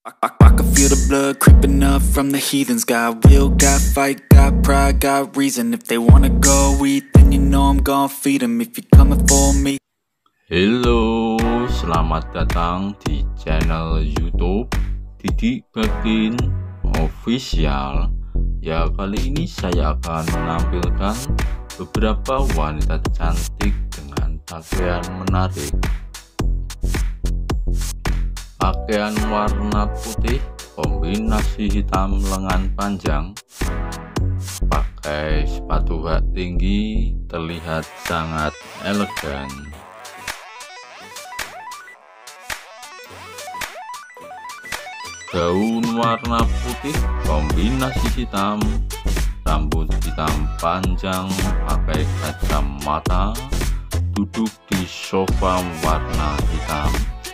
I can feel the blood creeping up from the heathens. Got will, got fight, got pride, got reason. If they wanna go eat, then you know I'm gonna feed them. If you're coming for me. Halo, selamat datang di channel YouTube Didik Bakin Official. Ya, kali ini saya akan menampilkan beberapa wanita cantik dengan pakaian menarik. Pakaian warna putih, kombinasi hitam lengan panjang, pakai sepatu hak tinggi, terlihat sangat elegan. Gaun warna putih, kombinasi hitam, rambut hitam panjang, pakai kacamata, duduk di sofa warna hitam.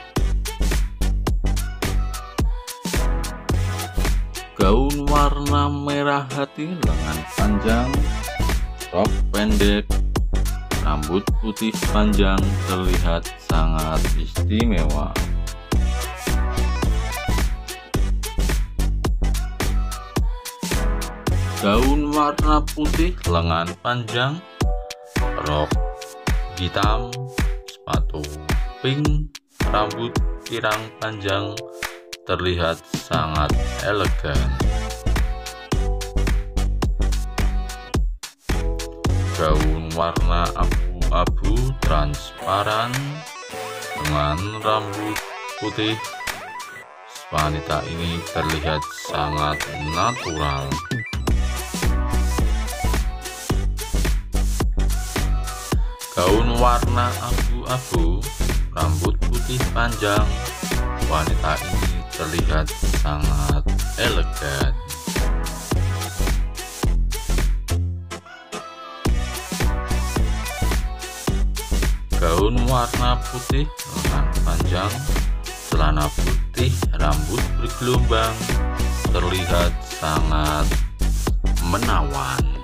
Gaun warna merah hati, lengan panjang, rok pendek, rambut putih panjang, terlihat sangat istimewa. Gaun warna putih, lengan panjang, rok hitam, sepatu pink, rambut pirang panjang, terlihat sangat elegan. Gaun warna abu-abu transparan dengan rambut putih, wanita ini terlihat sangat natural. Gaun warna abu-abu, rambut putih panjang, wanita ini terlihat sangat elegan. Gaun warna putih, lengan panjang, celana putih, rambut bergelombang, terlihat sangat menawan.